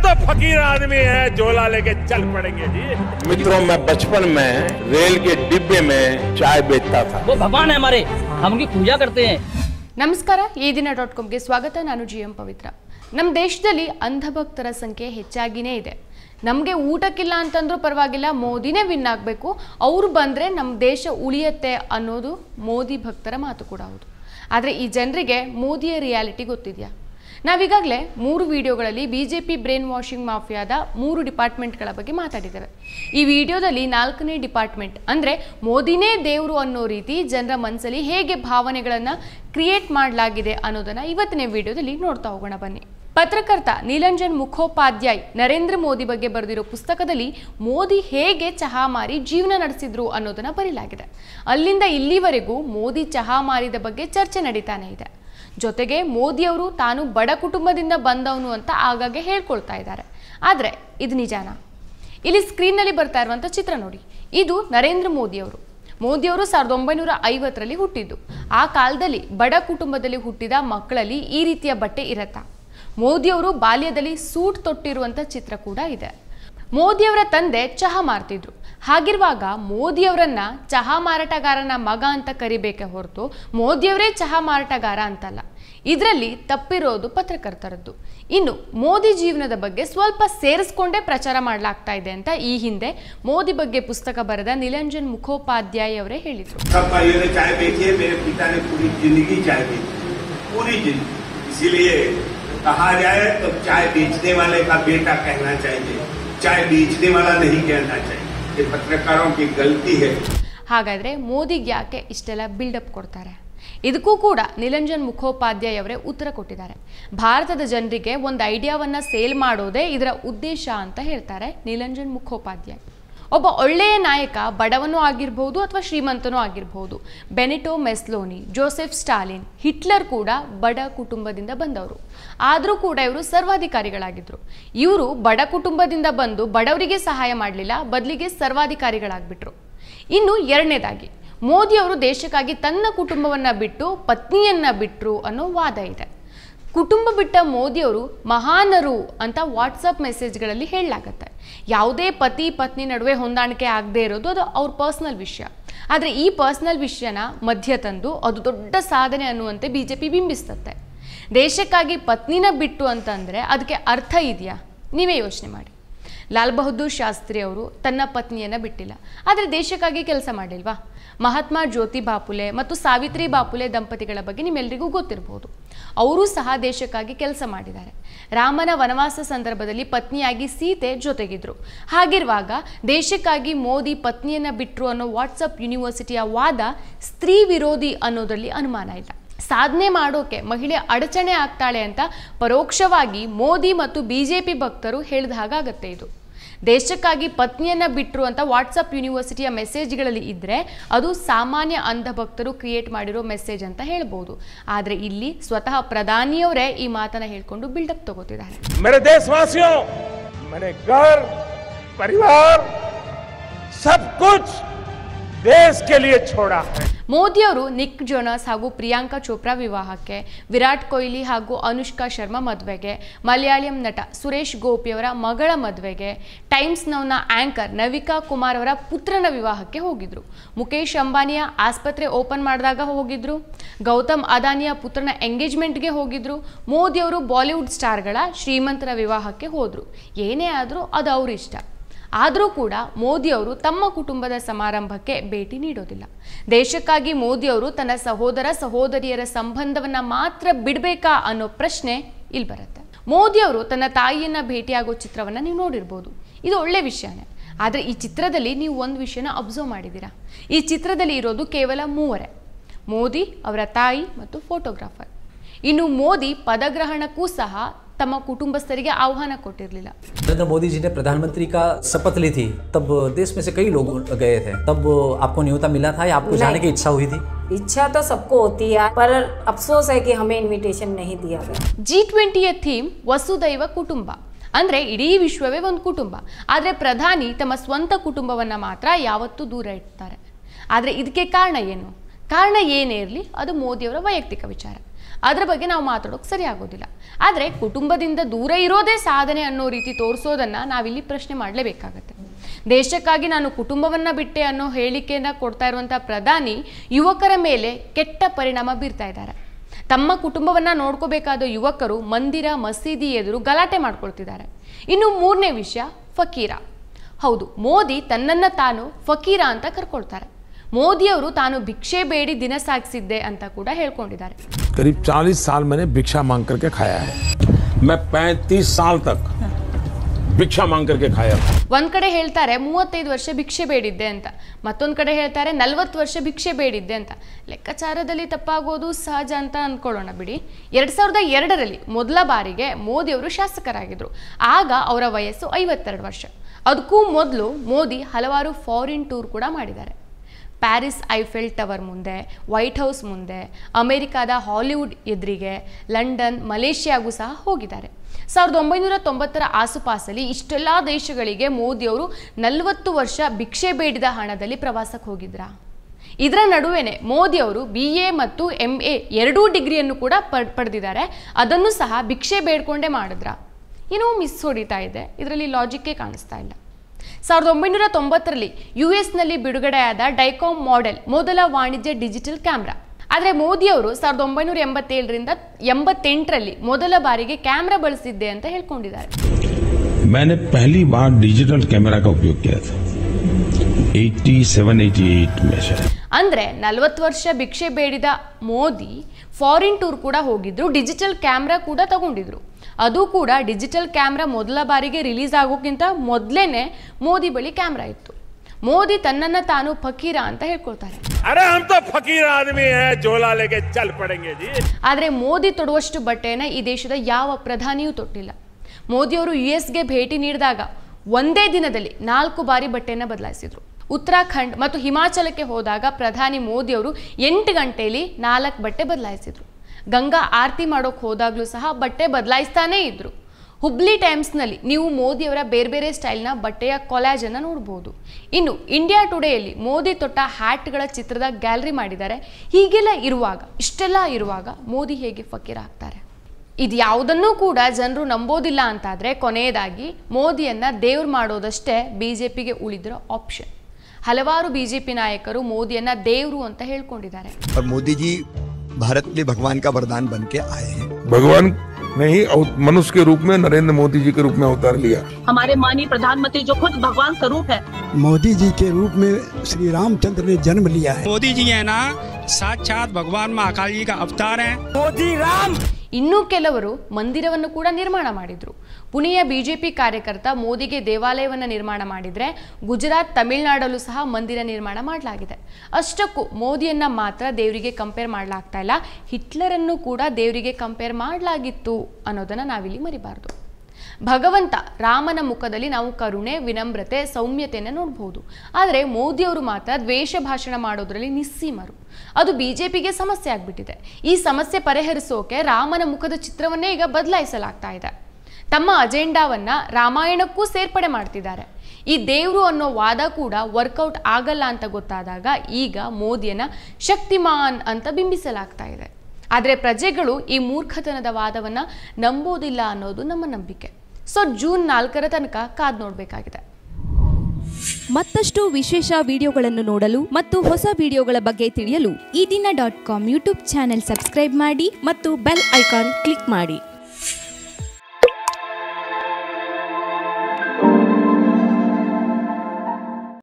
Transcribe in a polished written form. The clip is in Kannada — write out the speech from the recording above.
तो फकीर आदमी है, झोला लेके चल पड़ेंगे जी। मित्रों, मैं बचपन में रेल के डिब्बे में चाय बेचता था। वो भगवान है हमारे, हम उनकी पूजा करते हैं। ನಮಸ್ಕಾರ EDina.comಗೆ ಸ್ವಾಗತ. ನಾನು GM ಪವಿತ್ರ. ನಮ್ಮ ದೇಶದಲ್ಲಿ ಅಂಧಭಕ್ತರ ಸಂಖ್ಯೆ ಹೆಚ್ಚಾಗಿನೇ ಇದೆ. ನಮಗೆ ಊಟಕ್ಕಿಲ್ಲ ಅಂತಂದ್ರೂ ಪರವಾಗಿಲ್ಲ, ಮೋದಿನೇ ವಿನ್ ಆಗಬೇಕು, ಅವರು ಬಂದರೆ ನಮ್ಮ ದೇಶ ಉಳಿಯುತ್ತೆ ಅನ್ನೋದು ಮೋದಿ ಭಕ್ತರ ಮಾತು ಕೂಡ ಹೌದು. ಆದರೆ ಈ ಜನರಿಗೆ ಮೋದಿಯ ರಿಯಾಲಿಟಿ ಗೊತ್ತಿದೆಯಾ? ನಾವೀಗಾಗಲೇ 3 ವಿಡಿಯೋಗಳಲ್ಲಿ BJP ಬ್ರೇನ್ ವಾಷಿಂಗ್ ಮಾಫಿಯಾದ 3 ಡಿಪಾರ್ಟ್ಮೆಂಟ್ಗಳ ಬಗ್ಗೆ ಮಾತಾಡಿದ್ದೇವೆ. ಈ ವಿಡಿಯೋದಲ್ಲಿ 4ನೇ ಡಿಪಾರ್ಟ್ಮೆಂಟ್ ಅಂದರೆ ಮೋದಿನೇ ದೇವರು ಅನ್ನೋ ರೀತಿ ಜನರ ಮನಸ್ಸಲ್ಲಿ ಹೇಗೆ ಭಾವನೆಗಳನ್ನು ಕ್ರಿಯೇಟ್ ಮಾಡಲಾಗಿದೆ ಅನ್ನೋದನ್ನು ಇವತ್ತಿನ ವಿಡಿಯೋದಲ್ಲಿ ನೋಡ್ತಾ ಹೋಗೋಣ ಬನ್ನಿ. ಪತ್ರಕರ್ತ ನೀಲಂಜನ್ ಮುಖೋಪಾಧ್ಯಾಯ್ ನರೇಂದ್ರ ಮೋದಿ ಬಗ್ಗೆ ಬರೆದಿರೋ ಪುಸ್ತಕದಲ್ಲಿ ಮೋದಿ ಹೇಗೆ ಚಹಾ ಮಾರಿ ಜೀವನ ನಡೆಸಿದ್ರು ಅನ್ನೋದನ್ನು ಬರೆಯಲಾಗಿದೆ. ಅಲ್ಲಿಂದ ಇಲ್ಲಿವರೆಗೂ ಮೋದಿ ಚಹಾ ಮಾರಿದ ಬಗ್ಗೆ ಚರ್ಚೆ ನಡೀತಾನೆ ಇದೆ. ಜೊತೆಗೆ ಮೋದಿಯವರು ತಾನು ಬಡ ಕುಟುಂಬದಿಂದ ಬಂದವನು ಅಂತ ಆಗಾಗ್ಗೆ ಹೇಳ್ಕೊಳ್ತಾ ಇದ್ದಾರೆ. ಆದರೆ ಇದು ನಿಜಾನಾ? ಇಲ್ಲಿ ಸ್ಕ್ರೀನ್ನಲ್ಲಿ ಬರ್ತಾ ಇರುವಂಥ ಚಿತ್ರ ನೋಡಿ. ಇದು ನರೇಂದ್ರ ಮೋದಿಯವರು 1950ರಲ್ಲಿ ಹುಟ್ಟಿದ್ದು. ಆ ಕಾಲದಲ್ಲಿ ಬಡ ಕುಟುಂಬದಲ್ಲಿ ಹುಟ್ಟಿದ ಮಕ್ಕಳಲ್ಲಿ ಈ ರೀತಿಯ ಬಟ್ಟೆ ಇರತ್ತಾ? ಮೋದಿಯವರು ಬಾಲ್ಯದಲ್ಲಿ ಸೂಟ್ ತೊಟ್ಟಿರುವಂಥ ಚಿತ್ರ ಕೂಡ ಇದೆ. ಮೋದಿಯವರ ತಂದೆ ಚಹಾ ಮಾರ್ತಿದ್ರು. ಹಾಗಿರುವಾಗ ಮೋದಿಯವರನ್ನ ಚಹಾ ಮಾರಾಟಗಾರನ ಮಗ ಅಂತ ಕರಿಬೇಕೆ ಹೊರತು ಮೋದಿಯವರೇ ಚಹಾ ಮಾರಾಟಗಾರ ಅಂತಲ್ಲ. ಇದರಲ್ಲಿ ತಪ್ಪಿರೋದು ಪತ್ರಕರ್ತರದ್ದು. ಇನ್ನು ಮೋದಿ ಜೀವನದ ಬಗ್ಗೆ ಸ್ವಲ್ಪ ಸೇರಿಸ್ಕೊಂಡೇ ಪ್ರಚಾರ ಮಾಡಲಾಗ್ತಾ ಇದೆ ಅಂತ ಈ ಹಿಂದೆ ಮೋದಿ ಬಗ್ಗೆ ಪುಸ್ತಕ ಬರೆದ ನೀಲಂಜನ್ ಮುಖೋಪಾಧ್ಯಾಯ್ ಅವರೇ ಹೇಳಿದ್ರು. कहा जाए तो चाय बेचने वाले का बेटा कहना चाहिए, चाय बेचने वाला नहीं कहना चाहिए. ये पत्रकारों की गलती है. ಹಾಗಾದ್ರೆ ಮೋದಿಗೆ ಯಾಕೆ ಇಷ್ಟೆಲ್ಲ ಬಿಲ್ಡಪ್ ಕೊಡ್ತಾರೆ? ಇದಕ್ಕೂ ಕೂಡ ನೀಲಂಜನ್ ಮುಖೋಪಾಧ್ಯಾಯ್ ಅವರೇ ಉತ್ತರ ಕೊಟ್ಟಿದ್ದಾರೆ. ಭಾರತದ ಜನರಿಗೆ ಒಂದು ಐಡಿಯಾವನ್ನ ಸೇಲ್ ಮಾಡೋದೇ ಇದರ ಉದ್ದೇಶ ಅಂತ ಹೇಳ್ತಾರೆ ನೀಲಂಜನ್ ಮುಖೋಪಾಧ್ಯಾಯ್. ಒಬ್ಬ ಒಳ್ಳೆಯ ನಾಯಕ ಬಡವನೂ ಆಗಿರಬಹುದು ಅಥವಾ ಶ್ರೀಮಂತನೂ ಆಗಿರಬಹುದು. Benito Mussolini, Joseph Stalin, Hitler ಕೂಡ ಬಡ ಕುಟುಂಬದಿಂದ ಬಂದವರು. ಆದರೂ ಕೂಡ ಇವರು ಸರ್ವಾಧಿಕಾರಿಗಳಾಗಿದ್ದರು. ಇವರು ಬಡ ಕುಟುಂಬದಿಂದ ಬಂದು ಬಡವರಿಗೆ ಸಹಾಯ ಮಾಡಲಿಲ್ಲ, ಬದಲಿಗೆ ಸರ್ವಾಧಿಕಾರಿಗಳಾಗ್ಬಿಟ್ರು. ಇನ್ನು ಎರಡನೇದಾಗಿ ಮೋದಿಯವರು ದೇಶಕ್ಕಾಗಿ ತನ್ನ ಕುಟುಂಬವನ್ನು ಬಿಟ್ಟು ಪತ್ನಿಯನ್ನ ಬಿಟ್ಟರು ಅನ್ನೋ ವಾದ ಇದೆ. ಕುಟುಂಬ ಬಿಟ್ಟ ಮೋದಿಯವರು ಮಹಾನರು ಅಂತ ವಾಟ್ಸಪ್ ಮೆಸೇಜ್ಗಳಲ್ಲಿ ಹೇಳಲಾಗತ್ತೆ. ಯಾವುದೇ ಪತಿ ಪತ್ನಿ ನಡುವೆ ಹೊಂದಾಣಿಕೆ ಆಗದೆ ಇರೋದು ಅದು ಅವ್ರ ಪರ್ಸ್ನಲ್ ವಿಷಯ. ಆದರೆ ಈ ಪರ್ಸ್ನಲ್ ವಿಷಯನ ಮಧ್ಯ ತಂದು ಅದು ದೊಡ್ಡ ಸಾಧನೆ ಅನ್ನುವಂತೆ BJP ಬಿಂಬಿಸ್ತತ್ತೆ. ದೇಶಕ್ಕಾಗಿ ಪತ್ನಿನ ಬಿಟ್ಟು ಅಂತಂದರೆ ಅದಕ್ಕೆ ಅರ್ಥ ಇದೆಯಾ? ನೀವೇ ಯೋಚನೆ ಮಾಡಿ. ಲಾಲ್ ಬಹದ್ದೂರ್ ಶಾಸ್ತ್ರಿ ಅವರು ತನ್ನ ಪತ್ನಿಯನ್ನು ಬಿಟ್ಟಿಲ್ಲ, ಆದರೆ ದೇಶಕ್ಕಾಗಿ ಕೆಲಸ ಮಾಡಿಲ್ವಾ? ಮಹಾತ್ಮ ಜ್ಯೋತಿಬಾ ಫುಲೆ ಮತ್ತು ಸಾವಿತ್ರಿ ಬಾಪುಲೆ ದಂಪತಿಗಳ ಬಗ್ಗೆ ನಿಮ್ಮೆಲ್ಲರಿಗೂ ಗೊತ್ತಿರಬಹುದು. ಅವರು ಸಹ ದೇಶಕ್ಕಾಗಿ ಕೆಲಸ ಮಾಡಿದ್ದಾರೆ. ರಾಮನ ವನವಾಸ ಸಂದರ್ಭದಲ್ಲಿ ಪತ್ನಿಯಾಗಿ ಸೀತೆ ಜೊತೆಗಿದ್ರು. ಹಾಗಿರುವಾಗ ದೇಶಕ್ಕಾಗಿ ಮೋದಿ ಪತ್ನಿಯನ್ನ ಬಿಟ್ಟರು ಅನ್ನೋ ವಾಟ್ಸಪ್ ಯೂನಿವರ್ಸಿಟಿಯ ವಾದ ಸ್ತ್ರೀ ವಿರೋಧಿ ಅನ್ನೋದರಲ್ಲಿ ಅನುಮಾನ ಇಲ್ಲ. ಸಾಧನೆ ಮಾಡೋಕೆ ಮಹಿಳೆ ಅಡಚಣೆ ಆಗ್ತಾಳೆ ಅಂತ ಪರೋಕ್ಷವಾಗಿ ಮೋದಿ ಮತ್ತು BJP ಭಕ್ತರು ಹೇಳಿದ ಹಾಗಾಗತ್ತೆ. ಇದು ದೇಶಕ್ಕಾಗಿ ಪತ್ನಿಯನ್ನ ಬಿಟ್ಟರು ಅಂತ ವಾಟ್ಸಪ್ ಯೂನಿವರ್ಸಿಟಿಯ ಮೆಸೇಜ್ಗಳಲ್ಲಿ ಇದ್ರೆ ಅದು ಸಾಮಾನ್ಯ ಅಂಧ ಭಕ್ತರು ಕ್ರಿಯೇಟ್ ಮಾಡಿರೋ ಮೆಸೇಜ್ ಅಂತ ಹೇಳ್ಬೋದು. ಆದರೆ ಇಲ್ಲಿ ಸ್ವತಃ ಪ್ರಧಾನಿಯವರೇ ಈ ಮಾತನ್ನ ಹೇಳ್ಕೊಂಡು ಬಿಲ್ಡಪ್ ತಗೋತಿದ್ದಾರೆ. मेरे देशवासियों, मैंने घर परिवार सब कुछ देश के लिए छोड़ा है. ಮೋದಿಯವರು ನಿಕ್ ಜೋನಾಸ್ ಹಾಗೂ ಪ್ರಿಯಾಂಕಾ ಚೋಪ್ರಾ ವಿವಾಹಕ್ಕೆ, ವಿರಾಟ್ ಕೊಹ್ಲಿ ಹಾಗೂ ಅನುಷ್ಕಾ ಶರ್ಮಾ ಮದುವೆಗೆ, ಮಲಯಾಳಂ ನಟ ಸುರೇಶ್ ಗೋಪಿಯವರ ಮಗಳ ಮದುವೆಗೆ, ಟೈಮ್ಸ್ ನೌನ ಆಂಕರ್ ನವಿಕಾ ಕುಮಾರ್ ಅವರ ಪುತ್ರನ ವಿವಾಹಕ್ಕೆ ಹೋಗಿದ್ರು. ಮುಖೇಶ್ ಅಂಬಾನಿಯ ಆಸ್ಪತ್ರೆ ಓಪನ್ ಮಾಡಿದಾಗ ಹೋಗಿದ್ರು. ಗೌತಮ್ ಅದಾನಿಯ ಪುತ್ರನ ಎಂಗೇಜ್ಮೆಂಟ್ಗೆ ಹೋಗಿದ್ರು. ಮೋದಿಯವರು ಬಾಲಿವುಡ್ ಸ್ಟಾರ್ಗಳ ಶ್ರೀಮಂತರ ವಿವಾಹಕ್ಕೆ ಹೋದ್ರು. ಏನೇ ಆದರೂ ಅದು ಅವ್ರ ಇಷ್ಟ. ಆದರೂ ಕೂಡ ಮೋದಿಯವರು ತಮ್ಮ ಕುಟುಂಬದ ಸಮಾರಂಭಕ್ಕೆ ಭೇಟಿ ನೀಡೋದಿಲ್ಲ. ದೇಶಕ್ಕಾಗಿ ಮೋದಿಯವರು ತನ್ನ ಸಹೋದರ ಸಹೋದರಿಯರ ಸಂಬಂಧವನ್ನು ಮಾತ್ರ ಬಿಡಬೇಕಾ ಅನ್ನೋ ಪ್ರಶ್ನೆ ಇಲ್ಲಿ ಬರುತ್ತೆ. ಮೋದಿಯವರು ತನ್ನ ತಾಯಿಯನ್ನು ಭೇಟಿಯಾಗೋ ಚಿತ್ರವನ್ನು ನೀವು ನೋಡಿರ್ಬೋದು. ಇದು ಒಳ್ಳೆ ವಿಷಯನೇ. ಆದರೆ ಈ ಚಿತ್ರದಲ್ಲಿ ನೀವು ಒಂದು ವಿಷಯನ ಅಬ್ಸರ್ವ್ ಮಾಡಿದ್ದೀರಾ? ಈ ಚಿತ್ರದಲ್ಲಿ ಇರೋದು ಕೇವಲ 3 ಮೋದಿ, ಅವರ ತಾಯಿ ಮತ್ತು ಫೋಟೋಗ್ರಾಫರ್. ಇನ್ನು ಮೋದಿ ಪದಗ್ರಹಣಕ್ಕೂ ಸಹ तम कुटुंबस्थರಿಗೆ आह्वान ಕೊಟ್ಟಿರಲಿಲ್ಲ. नरेंद्र मोदी जी ने प्रधानमंत्री का शपथ ली थी, तब देश में से कई लोग गए थे. तब आपको न्योता मिला था या आपको जाने की इच्छा हुई थी? इच्छा तो सबको होती है, पर अफसोस है कि हमें इन्विटेशन नहीं दिया गया. G20ಯ ಥೀಮ್ ವಸುದೈವ ಕುಟುಂಬ. ಅಂದ್ರೆ ಇಡೀ ವಿಶ್ವವೇ ಒಂದು ಕುಟುಂಬ. ಆದರೆ ಪ್ರಧಾನಿ ತಮ್ಮ ಸ್ವಂತ ಕುಟುಂಬವನ್ನ ಮಾತ್ರ ಯಾವತ್ತೂ ದೂರ ಇಡ್ತಾರೆ. ಆದರೆ ಇದಕ್ಕೆ ಕಾರಣ ಏನು? ಕಾರಣ ಏನೇ ಇರಲಿ ಅದು ಮೋದಿಯವರ ವೈಯಕ್ತಿಕ ವಿಚಾರ. ಅದರ ಬಗ್ಗೆ ನಾವು ಮಾತಾಡೋಕೆ ಸರಿ ಆಗೋದಿಲ್ಲ. ಆದರೆ ಕುಟುಂಬದಿಂದ ದೂರ ಇರೋದೇ ಸಾಧನೆ ಅನ್ನೋ ರೀತಿ ತೋರಿಸೋದನ್ನು ನಾವಿಲ್ಲಿ ಪ್ರಶ್ನೆ ಮಾಡಲೇಬೇಕಾಗತ್ತೆ. ದೇಶಕ್ಕಾಗಿ ನಾನು ಕುಟುಂಬವನ್ನು ಬಿಟ್ಟೆ ಅನ್ನೋ ಹೇಳಿಕೆಯನ್ನು ಕೊಡ್ತಾ ಇರುವಂಥ ಪ್ರಧಾನಿ ಯುವಕರ ಮೇಲೆ ಕೆಟ್ಟ ಪರಿಣಾಮ ಬೀರ್ತಾ ಇದ್ದಾರೆ. ತಮ್ಮ ಕುಟುಂಬವನ್ನು ನೋಡ್ಕೋಬೇಕಾದ ಯುವಕರು ಮಂದಿರ ಮಸೀದಿ ಎದುರು ಗಲಾಟೆ ಮಾಡ್ಕೊಳ್ತಿದ್ದಾರೆ. ಇನ್ನು ಮೂರನೇ ವಿಷಯ ಫಕೀರ. ಹೌದು, ಮೋದಿ ತನ್ನನ್ನು ತಾನು ಫಕೀರ ಅಂತ ಕರ್ಕೊಳ್ತಾರೆ. ಮೋದಿಯವರು ತಾನು ಭಿಕ್ಷೆ ಬೇಡಿ ದಿನ ಸಾಗಿಸಿದ್ದೆ ಅಂತ ಕೂಡ ಹೇಳ್ಕೊಂಡಿದ್ದಾರೆ. करीब 40 साल मैंने भिक्षा मांग करके खाया है. मैं 35 साल तक ಭಿಕ್ಷಾ ಮಾಂಗ್ ಕರ್ಕೆ ಖಾಯ. ಒಂದ್ ಕಡೆ ಹೇಳ್ತಾರೆ 35 ವರ್ಷ ಭಿಕ್ಷೆ ಬೇಡಿದ್ದೆ ಅಂತ, ಮತ್ತೊಂದು ಕಡೆ ಹೇಳ್ತಾರೆ 40 ವರ್ಷ ಭಿಕ್ಷೆ ಬೇಡಿದ್ದೆ ಅಂತ. ಲೆಕ್ಕಾಚಾರದಲ್ಲಿ ತಪ್ಪಾಗೋದು ಸಹಜ ಅಂತ ಅಂದ್ಕೊಳ್ಳೋಣ ಬಿಡಿ. 2002ರಲ್ಲಿ ಮೊದಲ ಬಾರಿಗೆ ಮೋದಿಯವರು ಶಾಸಕರಾಗಿದ್ರು. ಆಗ ಅವರ ವಯಸ್ಸು 52 ವರ್ಷ. ಅದಕ್ಕೂ ಮೊದಲು ಮೋದಿ ಹಲವಾರು ಫಾರಿನ್ ಟೂರ್ ಕೂಡ ಮಾಡಿದ್ದಾರೆ. ಪ್ಯಾರಿಸ್ ಐಫೆಲ್ ಟವರ್ ಮುಂದೆ, ವೈಟ್ ಹೌಸ್ ಮುಂದೆ, ಅಮೆರಿಕಾದ ಹಾಲಿವುಡ್ ಎದುರಿಗೆ, ಲಂಡನ್, ಮಲೇಷಿಯಾಗೂ ಸಹ ಹೋಗಿದ್ದಾರೆ. 1990ರ ಆಸುಪಾಸಲ್ಲಿ ಇಷ್ಟೆಲ್ಲ ದೇಶಗಳಿಗೆ ಮೋದಿಯವರು 40 ವರ್ಷ ಭಿಕ್ಷೆ ಬೇಡಿದ ಹಣದಲ್ಲಿ ಪ್ರವಾಸಕ್ಕೆ ಹೋಗಿದ್ರಾ? ಇದರ ನಡುವೆನೆ ಮೋದಿಯವರು BA ಮತ್ತು MA ಎರಡೂ ಡಿಗ್ರಿಯನ್ನು ಕೂಡ ಪಡೆದಿದ್ದಾರೆ. ಅದನ್ನು ಸಹ ಭಿಕ್ಷೆ ಬೇಡ್ಕೊಂಡೇ ಮಾಡಿದ್ರಾ? ಏನೋ ಮಿಸ್ ಹೊಡಿತಾ ಇದೆ, ಇದರಲ್ಲಿ ಲಾಜಿಕ್ಕೇ ಕಾಣಿಸ್ತಾ ಇಲ್ಲ. 1990ರಲ್ಲಿ US-ನಲ್ಲಿ ಬಿಡುಗಡೆಯಾದ ಡೈಕಾಮ್ ಮಾಡೆಲ್ ಮೊದಲ ವಾಣಿಜ್ಯ ಡಿಜಿಟಲ್ ಕ್ಯಾಮ್ರಾ. ಆದರೆ ಮೋದಿಯವರು 1987ರಿಂದ 88ರಲ್ಲಿ ಮೊದಲ ಬಾರಿಗೆ ಕ್ಯಾಮ್ರಾ ಬಳಸಿದ್ದೆ ಅಂತ ಹೇಳ್ಕೊಂಡಿದ್ದಾರೆ. मैंने पहली बार डिजिटल कैमरा का उपयोग किया था 87-88 में शायद. ಅಂದ್ರೆ 40 ವರ್ಷ ಭಿಕ್ಷೆ ಬೇಡಿದ ಮೋದಿ ಫಾರಿನ್ ಟೂರ್ ಕೂಡ ಹೋಗಿದ್ರು, ಡಿಜಿಟಲ್ ಕ್ಯಾಮ್ರಾ ಕೂಡ ತಗೊಂಡಿದ್ರು. ಅದು ಕೂಡ ಡಿಜಿಟಲ್ ಕ್ಯಾಮ್ರಾ ಮೊದಲ ಬಾರಿಗೆ ರಿಲೀಸ್ ಆಗೋಕ್ಕಿಂತ ಮೊದಲೇನೆ ಮೋದಿ ಬಳಿ ಕ್ಯಾಮ್ರಾ ಇತ್ತು. ಮೋದಿ ತನ್ನನ್ನು ತಾನು ಫಕೀರ ಅಂತ ಹೇಳ್ಕೊಳ್ತಾರೆ. अरे हम तो फकीर आदमी है, झोला लेके चल पड़ेंगे जी. ಆದರೆ ಮೋದಿ ತೊಡುವಷ್ಟು ಬಟ್ಟೆನ ಈ ದೇಶದ ಯಾವ ಪ್ರಧಾನಿಯೂ ತೊಟ್ಟಿಲ್ಲ. ಮೋದಿಯವರು US-ಗೆ ಭೇಟಿ ನೀಡಿದಾಗ ಒಂದೇ ದಿನದಲ್ಲಿ 4 ಬಾರಿ ಬಟ್ಟೆಯನ್ನು ಬದಲಾಯಿಸಿದ್ರು. ಉತ್ತರಾಖಂಡ್ ಮತ್ತು ಹಿಮಾಚಲಕ್ಕೆ ಹೋದಾಗ ಪ್ರಧಾನಿ ಮೋದಿಯವರು 8 ಗಂಟೆಯಲ್ಲಿ 4 ಬಟ್ಟೆ ಬದಲಾಯಿಸಿದ್ರು. ಗಂಗಾ ಆರತಿ ಮಾಡೋಕೆ ಹೋದಾಗಲೂ ಸಹ ಬಟ್ಟೆ ಬದಲಾಯಿಸ್ತಾನೇ ಇದ್ರು. ಹುಬ್ಲಿ ಟೈಮ್ಸ್ನಲ್ಲಿ ನೀವು ಮೋದಿಯವರ ಬೇರೆ ಬೇರೆ ಸ್ಟೈಲ್ನ ಬಟ್ಟೆಯ ಕೊಲಾಜನ್ನು ನೋಡ್ಬೋದು. ಇನ್ನು ಇಂಡಿಯಾ ಟುಡೇಯಲ್ಲಿ ಮೋದಿ ತೊಟ್ಟ ಹ್ಯಾಟ್ಗಳ ಚಿತ್ರದ ಗ್ಯಾಲರಿ ಮಾಡಿದ್ದಾರೆ. ಹೀಗೆಲ್ಲ ಇರುವಾಗ, ಇಷ್ಟೆಲ್ಲ ಇರುವಾಗ ಮೋದಿ ಹೇಗೆ ಫಕೀರ ಆಗ್ತಾರೆ? ಇದು ಯಾವುದನ್ನೂ ಕೂಡ ಜನರು ನಂಬೋದಿಲ್ಲ ಅಂತಾದರೆ ಕೊನೆಯದಾಗಿ ಮೋದಿಯನ್ನ ದೇವ್ರು ಮಾಡೋದಷ್ಟೇ BJPಗೆ ಉಳಿದಿರೋ ಆಪ್ಷನ್. ಹಲವಾರು BJP ನಾಯಕರು ಮೋದಿಯನ್ನ ದೇವ್ರು ಅಂತ ಹೇಳ್ಕೊಂಡಿದ್ದಾರೆ. ಮೋದಿ ಜಿ भारत के भगवान का वरदान बन के आए हैं. भगवान नहीं, मनुष्य के रूप में नरेंद्र मोदी जी के रूप में अवतार लिया. हमारे माननीय प्रधानमंत्री जो खुद भगवान स्वरूप है, मोदी जी के रूप में श्री रामचंद्र ने जन्म लिया है. मोदी जी है ना साक्षात भगवान महाकाल जी का अवतार है. मोदी राम. ಇನ್ನೂ ಕೆಲವರು ಮಂದಿರವನ್ನು ಕೂಡ ನಿರ್ಮಾಣ ಮಾಡಿದ್ರು. ಪುಣೆಯ BJP ಕಾರ್ಯಕರ್ತ ಮೋದಿಗೆ ದೇವಾಲಯವನ್ನು ನಿರ್ಮಾಣ ಮಾಡಿದರೆ ಗುಜರಾತ್, ತಮಿಳುನಾಡಲ್ಲೂ ಸಹ ಮಂದಿರ ನಿರ್ಮಾಣ ಮಾಡಲಾಗಿದೆ. ಅಷ್ಟಕ್ಕೂ ಮೋದಿಯನ್ನ ಮಾತ್ರ ದೇವರಿಗೆ ಕಂಪೇರ್ ಮಾಡಲಾಗ್ತಾ ಇಲ್ಲ, ಹಿಟ್ಲರನ್ನು ಕೂಡ ದೇವರಿಗೆ ಕಂಪೇರ್ ಮಾಡಲಾಗಿತ್ತು ಅನ್ನೋದನ್ನು ನಾವಿಲ್ಲಿ ಮರಿಬಾರ್ದು. ಭಗವಂತ ರಾಮನ ಮುಖದಲ್ಲಿ ನಾವು ಕರುಣೆ, ವಿನಮ್ರತೆ, ಸೌಮ್ಯತೆಯನ್ನು ನೋಡಬಹುದು. ಆದರೆ ಮೋದಿಯವರು ಮಾತ್ರ ದ್ವೇಷ ಭಾಷಣ ಮಾಡೋದ್ರಲ್ಲಿ ನಿಸ್ಸೀಮರು. ಅದು BJPಗೆ ಸಮಸ್ಯೆ ಆಗ್ಬಿಟ್ಟಿದೆ. ಈ ಸಮಸ್ಯೆ ಪರಿಹರಿಸೋಕೆ ರಾಮನ ಮುಖದ ಚಿತ್ರವನ್ನೇ ಈಗ ಬದಲಾಯಿಸಲಾಗ್ತಾ ಇದೆ. ತಮ್ಮ ಅಜೆಂಡಾವನ್ನ ರಾಮಾಯಣಕ್ಕೂ ಸೇರ್ಪಡೆ ಮಾಡ್ತಿದ್ದಾರೆ. ಈ ದೇವರು ಅನ್ನೋ ವಾದ ಕೂಡ ವರ್ಕೌಟ್ ಆಗಲ್ಲ ಅಂತ ಗೊತ್ತಾದಾಗ ಈಗ ಮೋದಿಯನ್ನ ಶಕ್ತಿಮಾನ್ ಅಂತ ಬಿಂಬಿಸಲಾಗ್ತಾ ಇದೆ. ಆದರೆ ಪ್ರಜೆಗಳು ಈ ಮೂರ್ಖತನದ ವಾದವನ್ನ ನಂಬೋದಿಲ್ಲ ಅನ್ನೋದು ನಮ್ಮ ನಂಬಿಕೆ. ಸೊ ಜೂನ್ 4ರ ತನಕ ಕಾದು ನೋಡಬೇಕಾಗಿದೆ. ಮತ್ತಷ್ಟು ವಿಶೇಷ ವಿಡಿಯೋಗಳನ್ನು ನೋಡಲು ಮತ್ತು ಹೊಸ ವಿಡಿಯೋಗಳ ಬಗ್ಗೆ ತಿಳಿಯಲು ಈ ದಿನ .com ಯೂಟ್ಯೂಬ್ ಚಾನೆಲ್ ಸಬ್ಸ್ಕ್ರೈಬ್ ಮಾಡಿ ಮತ್ತು ಬೆಲ್ ಐಕಾನ್ ಕ್ಲಿಕ್ ಮಾಡಿ.